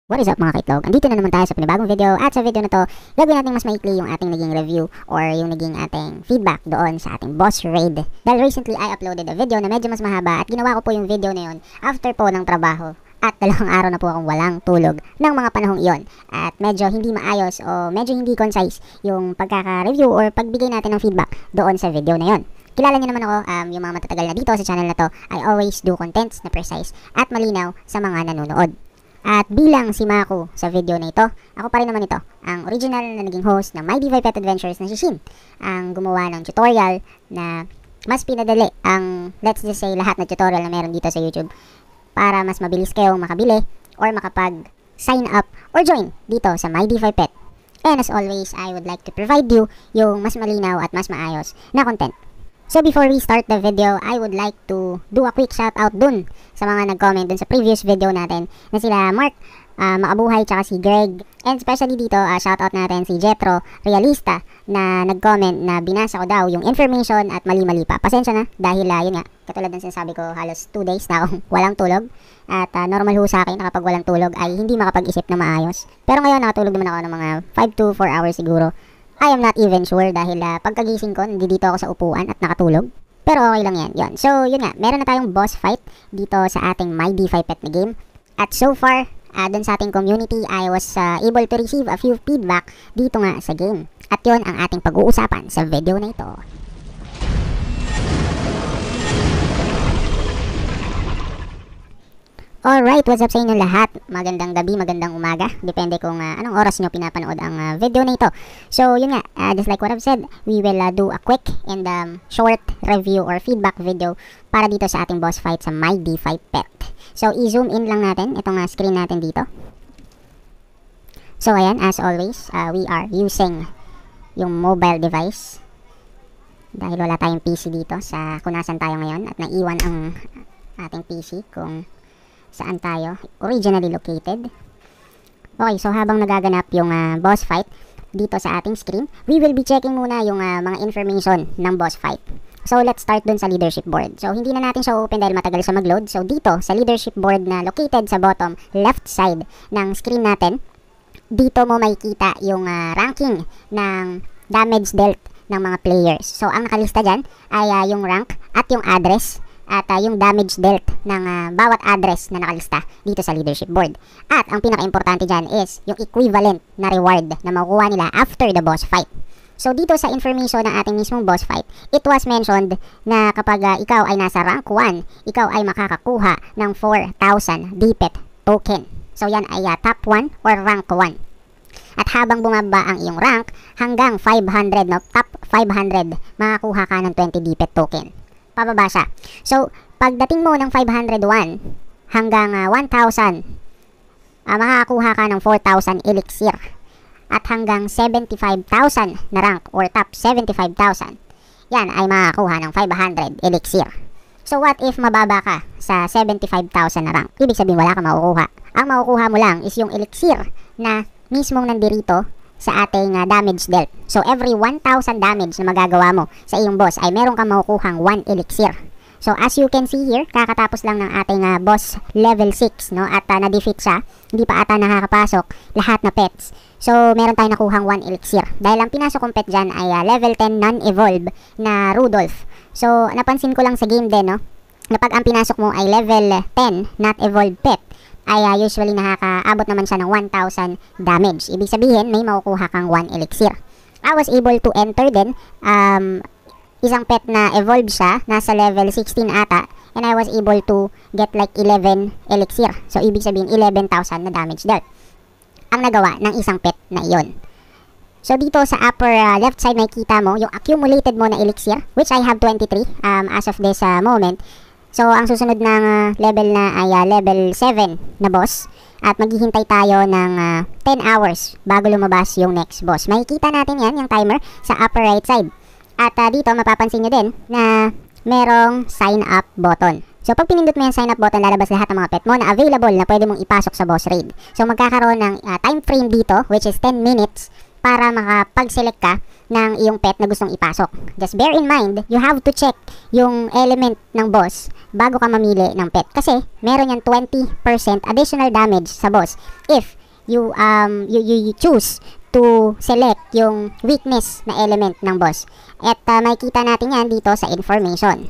What is up mga kaitlog? Andito na naman tayo sa panibagong video at sa video na to, gagawin natin mas maikli yung ating naging review or yung naging ating feedback doon sa ating boss raid. Dahil recently I uploaded a video na medyo mas mahaba at ginawa ko po yung video na yun after po ng trabaho. At 2 araw na po akong walang tulog ng mga panahong iyon. At medyo hindi maayos o medyo hindi concise yung pagkaka-review or pagbigay natin ng feedback doon sa video na yun. Kilala niyo naman ako, yung mga matatagal na dito sa channel na to, I always do contents na precise at malinaw sa mga nanonood. At bilang si Mako sa video na ito, ako pa rin naman ito, ang original na naging host ng My D5 Pet Adventures na si Shin, ang gumawa ng tutorial na mas pinadali ang, let's just say, lahat na tutorial na meron dito sa YouTube para mas mabilis kayong makabili or makapag-sign up or join dito sa My D5 Pet. And as always, I would like to provide you yung mas malinaw at mas maayos na content. So before we start the video, I would like to do a quick shout out dun sa mga nag-comment dun sa previous video natin na sila Mark, Makabuhay, tsaka si Greg. And especially dito, shout out natin si Jetro Realista na nag-comment na binasa ko daw yung information at mali-mali pa. Pasensya na dahil yun nga, katulad ng sinasabi ko, halos 2 days na akong walang tulog. At normal ho sa akin na kapag walang tulog ay hindi makapag-isip na maayos. Pero ngayon nakatulog naman ako ng mga 5 to 4 hours siguro. I am not even sure dahil pagkagising ko, nandito ako sa upuan at nakatulog. Pero okay lang yan. Yun. So, yun nga. Meron na tayong boss fight dito sa ating My D5 Pet na game. At so far, dun sa ating community, I was able to receive a few feedback dito nga sa game. At yun ang ating pag-uusapan sa video na ito. Alright, what's up sa inyong lahat? Magandang gabi, magandang umaga. Depende kung anong oras nyo pinapanood ang video na ito. So, yun nga, just like what I've said, we will do a quick and short review or feedback video para dito sa ating boss fight sa My D5 Pet. So, i-zoom in lang natin itong screen natin dito. So, ayan, as always, we are using yung mobile device. Dahil wala tayong PC dito sa kung nasan tayo ngayon at naiwan ang ating PC kung saan tayo originally located. Okay, so habang nagaganap yung boss fight dito sa ating screen, we will be checking muna yung mga information ng boss fight. So let's start dun sa leadership board. So hindi na natin siya open dahil matagal siya mag-load. So dito sa leadership board na located sa bottom left side ng screen natin, dito mo makikita yung ranking ng damage dealt ng mga players. So ang nakalista dyan ay yung rank at yung address at yung damage dealt ng bawat address na nakalista dito sa leadership board. At ang pinaka-importante dyan is yung equivalent na reward na makukuha nila after the boss fight. So dito sa information ng ating mismong boss fight, it was mentioned na kapag ikaw ay nasa rank 1, ikaw ay makakakuha ng 4,000 DPET token. So yan ay top 1 or rank 1. At habang bumaba ang iyong rank hanggang 500, no, top 500, makakuha ka ng 20 DPET token. Pababa siya. So, pagdating mo ng 501 hanggang 1,000, makakakuha ka ng 4,000 elixir. At hanggang 75,000 na rank or top 75,000, yan ay makakakuha ng 500 elixir. So, what if mababa ka sa 75,000 na rank? Ibig sabihin wala ka makukuha. Ang makukuha mo lang is yung elixir na mismong nandirito sa ating damage dealt. So, every 1,000 damage na magagawa mo sa iyong boss ay meron kang makukuhang 1 elixir. So, as you can see here, kakatapos lang ng ating boss level 6, no? At na-defeat siya. Hindi pa ata nakakapasok lahat na pets. So, meron tayong nakuhang 1 elixir. Dahil ang pinasok kong pet dyan ay level 10 non-evolve na Rudolph. So, napansin ko lang sa game din, no? Na pag ang pinasok mo ay level 10 not evolved pet, ay usually nakakaabot naman siya ng 1,000 damage. Ibig sabihin, may makukuha kang 1 elixir. I was able to enter din isang pet na evolved siya, nasa level 16 ata, and I was able to get like 11 elixir. So, ibig sabihin, 11,000 na damage dealt ang nagawa ng isang pet na iyon. So, dito sa upper left side, makikita mo yung accumulated mo na elixir, which I have 23 as of this moment. So, ang susunod ng level na ay level 7 na boss. At maghihintay tayo ng 10 hours bago lumabas yung next boss. Makikita natin yan, yung timer, sa upper right side. At dito, mapapansin nyo din na merong sign up button. So, pag pinindot mo yung sign up button, lalabas lahat ng mga pet mo na available na pwede mong ipasok sa boss raid. So, magkakaroon ng time frame dito, which is 10 minutes, para makapag-select ka ng iyong pet na gustong ipasok. Just bear in mind, you have to check yung element ng boss bago ka mamili ng pet. Kasi meron yan 20% additional damage sa boss if you choose to select yung weakness na element ng boss. At makikita natin yan dito sa information.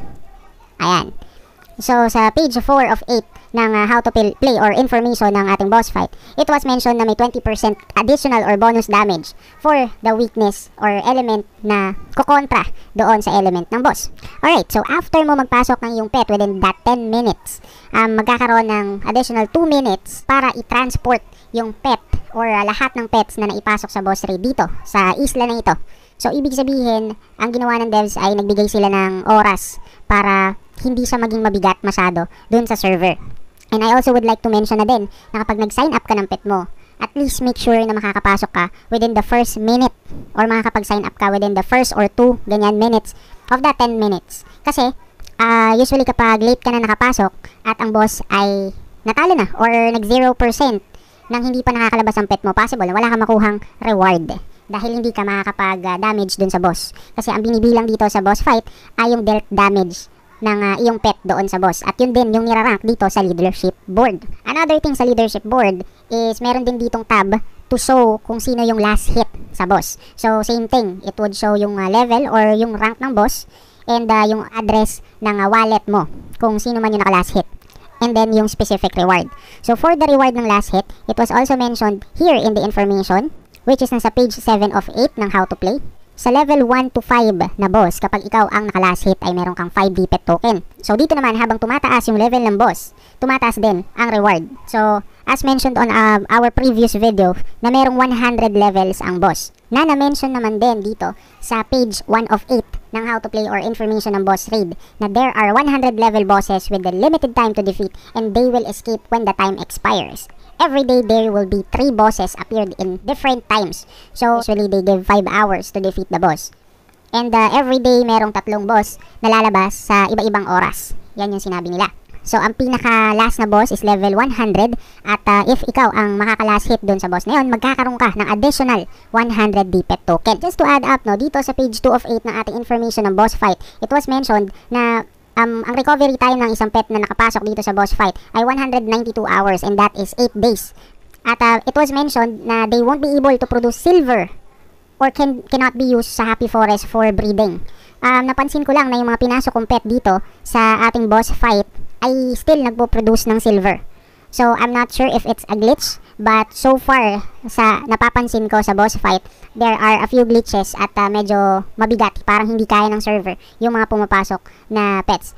Ayan. So, sa page 4 of 8 ng how to play or information ng ating boss fight, it was mentioned na may 20% additional or bonus damage for the weakness or element na kukontra doon sa element ng boss. Alright, so after mo magpasok ng iyong pet within that 10 minutes, magkakaroon ng additional 2 minutes para i-transport yung pet or lahat ng pets na naipasok sa boss raid dito sa isla na ito. So, ibig sabihin, ang ginawa ng devs ay nagbigay sila ng oras para hindi siya maging mabigat masyado dun sa server. And I also would like to mention na din na kapag nag-sign up ka ng pet mo, at least make sure na makakapasok ka within the first minute or makakapag-sign up ka within the first or 2 ganyan minutes of that 10 minutes. Kasi, usually kapag late ka na nakapasok at ang boss ay natalo na or nag 0% nang hindi pa nakakalabas ang pet mo, possible na wala kang makuhang reward dahil hindi ka makakapag-damage dun sa boss. Kasi ang binibilang dito sa boss fight ay yung dealt damage ng iyong pet doon sa boss. At yun din yung nirarank dito sa leadership board. Another thing sa leadership board is meron din ditong tab to show kung sino yung last hit sa boss. So same thing, it would show yung level or yung rank ng boss and yung address ng wallet mo kung sino man yung naka-last hit. And then yung specific reward. So for the reward ng last hit, it was also mentioned here in the information, which is nasa page 7 of 8 ng how to play. Sa level 1 to 5 na boss, kapag ikaw ang naka-last hit ay meron kang 5 D-Pet token. So dito naman, habang tumataas yung level ng boss, tumataas din ang reward. So as mentioned on our previous video, na merong 100 levels ang boss. Na na-mention naman din dito sa page 1 of 8 ng how to play or information ng boss raid, na there are 100 level bosses with the limited time to defeat and they will escape when the time expires. Every day there will be 3 bosses appeared in different times. So usually they give 5 hours to defeat the boss. And every day merong 3 boss na lalabas sa iba-ibang oras. Yan yung sinabi nila. So ang pinaka-last na boss is level 100 at if ikaw ang makaka-last hit dun sa boss na yun, magkakaroon ka ng additional 100 D-Pet token. Just to add up, no, dito sa page 2 of 8 ng ating information ng boss fight, it was mentioned na ang recovery time ng isang pet na nakapasok dito sa boss fight ay 192 hours and that is 8 days. At it was mentioned na they won't be able to produce silver or cannot be used sa Happy Forest for breeding. Napansin ko lang na yung mga pinasok kong pet dito sa ating boss fight ay still nagpo-produce ng silver. So I'm not sure if it's a glitch, but so far sa napapansin ko sa boss fight, there are a few glitches at medyo mabigat, parang hindi kaya ng server yung mga pumapasok na pets.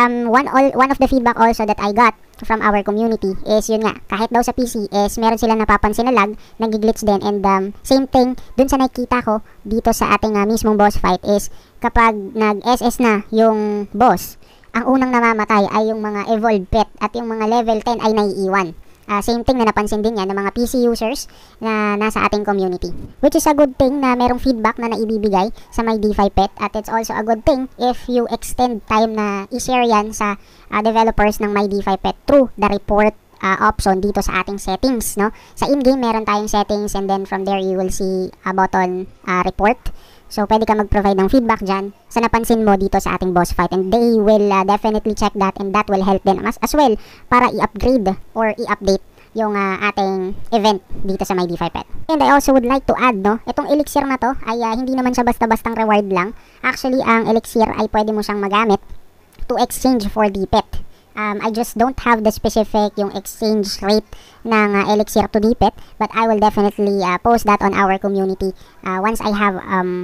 One of the feedback also that I got from our community is yun nga, kahit daw sa PC is meron silang napapansin na lag, nag-glitch din, and same thing dun sa nakikita ko dito sa ating mismong boss fight is kapag nag-SS na yung boss, ang unang namamatay ay yung mga evolved pet at yung mga level 10 ay naiiwan. Same thing na napansin din yan ng mga PC users na nasa ating community. Which is a good thing na merong feedback na naibibigay sa My DeFi Pet, at it's also a good thing if you extend time na i-share yan sa developers ng My DeFi Pet through the report option dito sa ating settings, no? Sa in-game meron tayong settings and then from there you will see a button report. So pwede ka mag-provide ng feedback dyan sa napansin mo dito sa ating boss fight, and they will definitely check that, and that will help them as well para i-upgrade or i-update yung ating event dito sa My DeFi Pet. And I also would like to add, no, itong elixir na to ay hindi naman siya basta-bastang reward lang. Actually, ang elixir ay pwede mo siyang magamit to exchange for D-Pet. I just don't have the specific yung exchange rate ng elixir to D-Pet, but I will definitely post that on our community once I have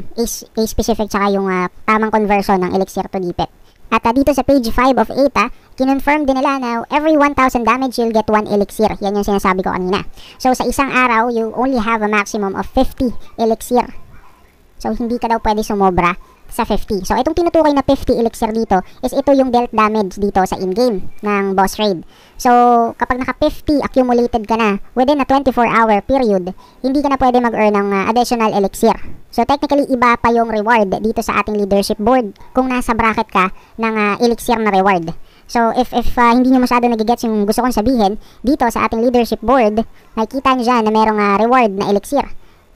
a specific tsaka yung tamang conversion ng elixir to D-Pet. At dito sa page 5 of 8, kinonfirm din nila na every 1,000 damage you'll get 1 elixir. Yan yung sinasabi ko kanina. So sa isang araw, you only have a maximum of 50 elixir. So hindi ka daw pwede sumobra sa 50. So itong tinutukoy na 50 elixir dito is ito yung dealt damage dito sa in-game ng boss raid. So kapag naka 50 accumulated ka na within a 24-hour period, hindi ka na pwede mag-earn ng additional elixir. So technically iba pa yung reward dito sa ating leadership board kung nasa bracket ka ng elixir na reward. So if hindi nyo masyado nagigets yung gusto kong sabihin, dito sa ating leadership board, nakikita nyo dyan na merong reward na elixir.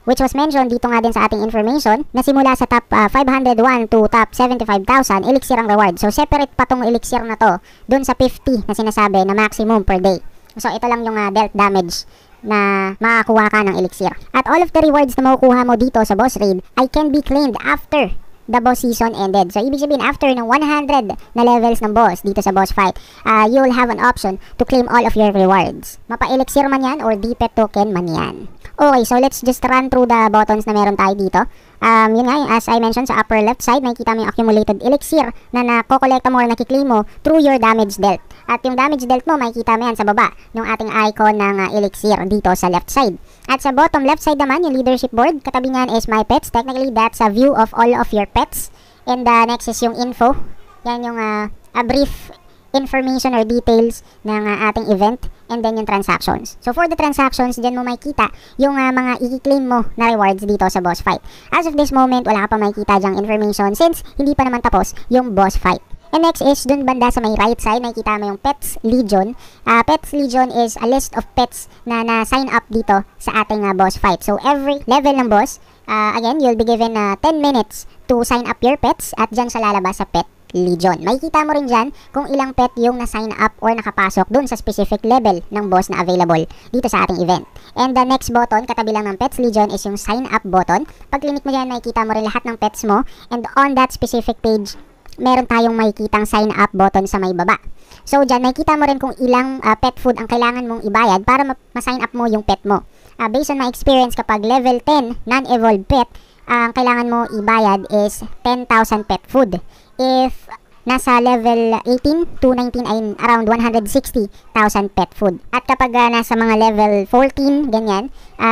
which was mentioned dito nga din sa ating information na simula sa top 501 to top 75,000 elixir ang reward. So separate pa tong elixir na to dun sa 50 na sinasabi na maximum per day. So ito lang yung dealt damage na makakuha ka ng elixir. At all of the rewards na makukuha mo dito sa boss raid ay can be claimed after the boss season ended. So ibig sabihin after ng 100 na levels ng boss dito sa boss fight, you'll have an option to claim all of your rewards. Mapa-elixir man yan or DPET token man yan. Okay, so let's just run through the buttons na meron tayo dito. Yun nga, as I mentioned, sa upper left side, makikita mo yung accumulated elixir na nakokolekta mo or nakiklaim mo through your damage dealt. At yung damage dealt mo, makikita mo yan sa baba, yung ating icon ng elixir dito sa left side. At sa bottom left side naman, yung leadership board, katabi niyan is my pets. Technically, that's a view of all of your pets. And next is yung info. Yan yung a brief information or details ng ating event, and then yung transactions. So for the transactions, dyan mo makikita yung mga i-claim mo na rewards dito sa boss fight. As of this moment, wala ka pa makikita dyang information since hindi pa naman tapos yung boss fight. And next is dun banda sa may right side, makikita mo yung Pets Legion. Pets Legion is a list of pets na na-sign up dito sa ating boss fight. So every level ng boss, again, you'll be given 10 minutes to sign up your pets at dyan sa lalabas sa Pet Legion. Makikita mo rin dyan kung ilang pet yung na-sign up or nakapasok dun sa specific level ng boss na available dito sa ating event. And the next button, katabi lang ng Pets Legion, is yung sign up button. Pag click mo dyan, makikita mo rin lahat ng pets mo. And on that specific page, meron tayong makikitang sign up button sa may baba. So dyan, makikita mo rin kung ilang pet food ang kailangan mong ibayad para ma-sign up mo yung pet mo. Based on my experience, kapag level 10 non-evolved pet, ang kailangan mo ibayad is 10,000 pet food. If nasa level 18 to 19 ay around 160,000 pet food. At kapag nasa mga level 14, ganyan,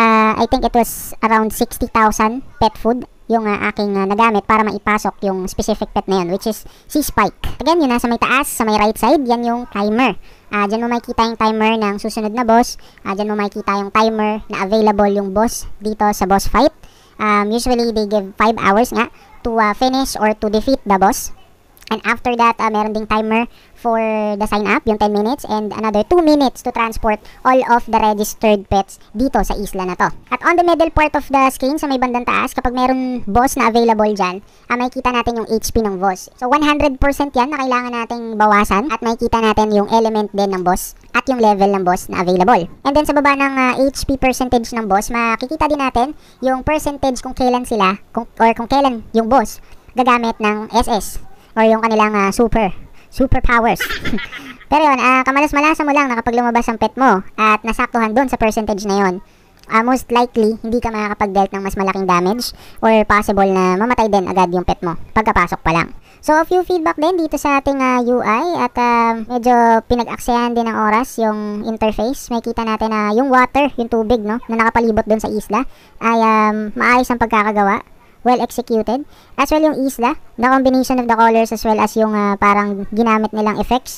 I think it was around 60,000 pet food yung aking nagamit para maipasok yung specific pet na yun, which is si Spike. Again, yun nasa may taas, sa may right side, yan yung timer. Diyan mo makikita yung timer ng susunod na boss. Diyan mo makikita yung timer na available yung boss dito sa boss fight. Usually, they give 5 hours nga to finish or to defeat the boss. And after that, meron ding timer for the sign up, yung 10 minutes, and another 2 minutes to transport all of the registered pets dito sa isla na to. At on the middle part of the screen, sa may bandang taas, kapag meron boss na available dyan, makikita natin yung HP ng boss. So 100% yan na kailangan nating bawasan, at makikita natin yung element din ng boss at yung level ng boss na available. And then sa baba ng HP percentage ng boss, makikita din natin yung percentage kung kailan sila, or kung kailan yung boss gagamit ng SS or yung kanilang super powers. Pero yun, kamalas-malasa mo lang na kapag lumabas ang pet mo at nasaktuhan doon sa percentage na yun, most likely, hindi ka makakapag-dealt ng mas malaking damage or possible na mamatay din agad yung pet mo pagkapasok pa lang. So, a few feedback din dito sa ating UI at medyo pinag-aksayan din ng oras yung interface. Makikita natin na yung water, yung tubig, no, na nakapalibot doon sa isla ay maayos ang pagkakagawa. Well executed. As well yung isla, the combination of the colors as well as yung parang ginamit nilang effects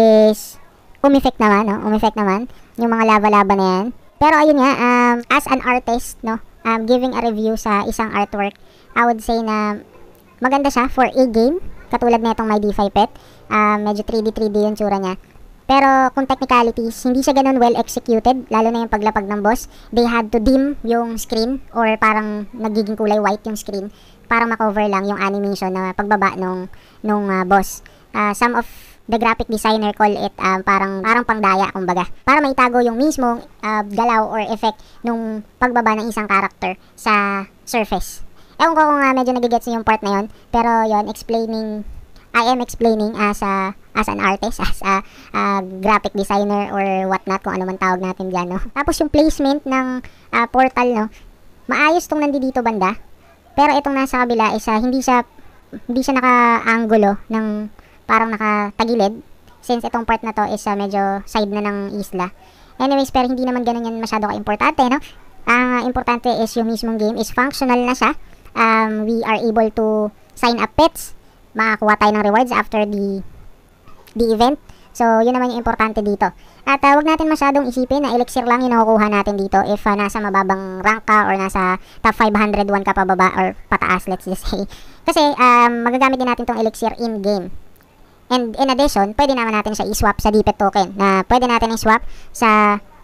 is umeffect naman, no? Umeffect naman yung mga lava-lava na yan. Pero ayun nga, as an artist, no, giving a review sa isang artwork, I would say na maganda siya for a game, katulad na itong My DeFi Pet. Medyo 3D yung tsura niya. Pero kung technicalities, hindi siya ganun well executed, lalo na yung paglapag ng boss. They had to dim yung screen or parang nagiging kulay white yung screen para makover lang yung animation na pagbaba nung boss. Some of the graphic designer call it parang pangdaya, kumbaga. Para maitago yung mismong galaw or effect nung pagbaba ng isang character sa surface. Ewan ko kung medyo nagigets yung part na yun, pero yun, I am explaining as an artist, as a graphic designer or whatnot, kung ano man tawag natin dyan, no? Tapos yung placement ng portal, no? Maayos tong nandito banda. Pero itong nasa kabila is hindi siya naka-angulo ng parang nakatagilid. Since itong part na to is medyo side na ng isla. Anyways, pero hindi naman ganun yan masyado ka-importante, no? Ang importante is yung mismong game is functional na siya. We are able to sign up pets. Makakuha tayo ng rewards after the event. So, yun naman yung importante dito. At wag natin masyadong isipin na elixir lang yung nakukuha natin dito if nasa mababang rank ka or nasa top 501 ka pababa or pataas, let's just say. Kasi, magagamit din natin tong elixir in-game. And in addition, pwede naman natin siya i-swap sa DPET token na pwede natin i-swap sa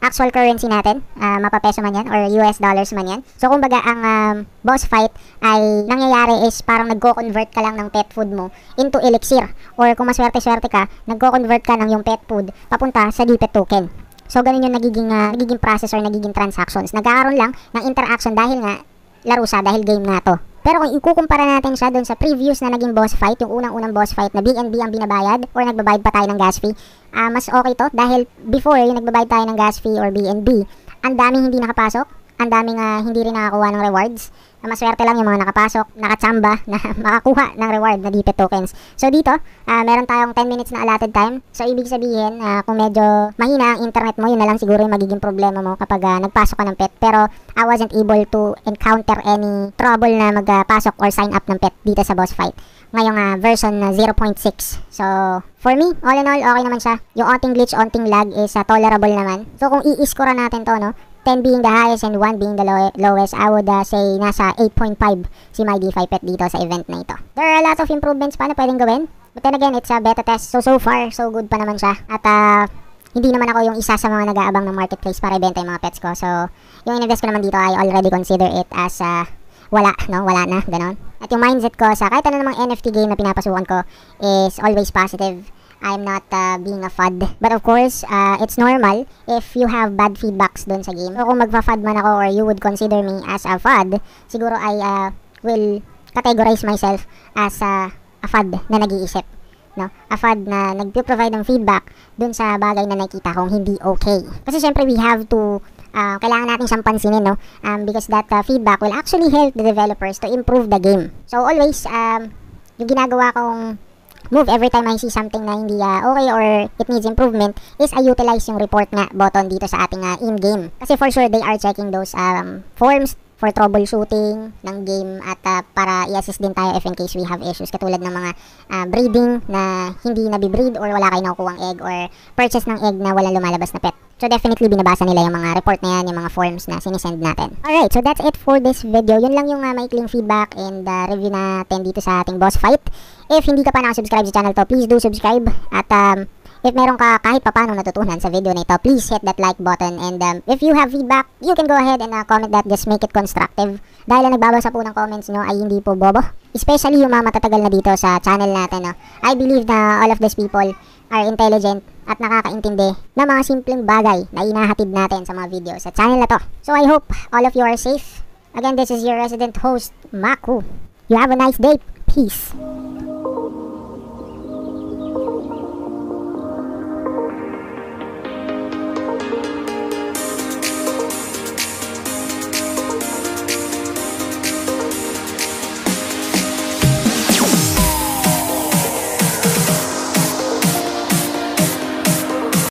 actual currency natin, mapapeso man yan or US dollars man yan. So kumbaga ang boss fight ay nangyayari is parang nagko-convert ka lang ng pet food mo into elixir, or kung maswerte-swerte ka, nagko-convert ka ng yung pet food papunta sa DPET token. So ganun yung nagiging process or nagiging transactions. Nagkakaroon lang ng interaction dahil nga laro siya, dahil game nga to. Pero kung ikukumpara natin siya doon sa previous na naging boss fight, yung unang-unang boss fight na BNB ang binabayad or nagbabayad pa tayo ng gas fee, mas okay to dahil before yung nagbabayad tayo ng gas fee or BNB, ang daming hindi nakapasok, ang daming hindi rin nakakuha ng rewards. Maswerte lang yung mga nakapasok, nakachamba na makakuha ng reward na DPET tokens. So dito, meron tayong 10 minutes na allotted time. So ibig sabihin, kung medyo mahina ang internet mo, yun na lang siguro yung magiging problema mo kapag nagpasok ka ng pet. Pero I wasn't able to encounter any trouble na magpasok or sign up ng pet dito sa boss fight. Ngayong version 0.6. So for me, all in all, okay naman siya. Yung onting glitch, onting lag is tolerable naman. So kung i-score natin to, no, 10 being the highest and 1 being the lowest, I would say nasa 8.5 si my DeFi pet dito sa event na ito. There are a lot of improvements pa na pwedeng gawin. But then again, it's a beta test. So far, so good pa naman siya. At hindi naman ako yung isa sa mga nag-aabang ng marketplace para ibenta yung mga pets ko. So, yung invest ko naman dito, I already consider it as wala na, ganon. At yung mindset ko sa kahit ano namang NFT game na pinapasukan ko is always positive. I'm not being a FUD. But of course, it's normal if you have bad feedbacks dun sa game. So kung magpa-FUD man ako or you would consider me as a FUD, siguro I will categorize myself as a FUD na nag-iisip. No? A FUD na nag-provide ng feedback dun sa bagay na nakita kong hindi okay. Kasi syempre we have to kailangan natin siyang pansinin, no? Because that feedback will actually help the developers to improve the game. So always, yung ginagawa kong move every time I see something na hindi okay or it needs improvement is I utilize yung report nga button dito sa ating in-game. Kasi for sure, they are checking those forms for troubleshooting ng game at para i-assist din tayo if in case we have issues katulad ng mga breeding na hindi nabibreed or wala kayo nakukuhang egg or purchase ng egg na walang lumalabas na pet. So definitely binabasa nila yung mga report na yan, yung mga forms na sinisend natin. Alright, so that's it for this video. Yun lang yung maikling feedback and review natin dito sa ating boss fight. If hindi ka pa nakasubscribe sa channel to, please do subscribe. At if meron ka kahit papano natutunan sa video na ito, please hit that like button. And if you have feedback, you can go ahead and comment that. Just make it constructive. Dahil nagbabasa po ng comments nyo ay hindi po bobo. Especially yung mga matatagal na dito sa channel natin. No? I believe na all of these people are intelligent at nakakaintindi ng mga simpleng bagay na inahatid natin sa mga video sa channel na to. So I hope all of you are safe. Again, this is your resident host, Maku. You have a nice day. Peace.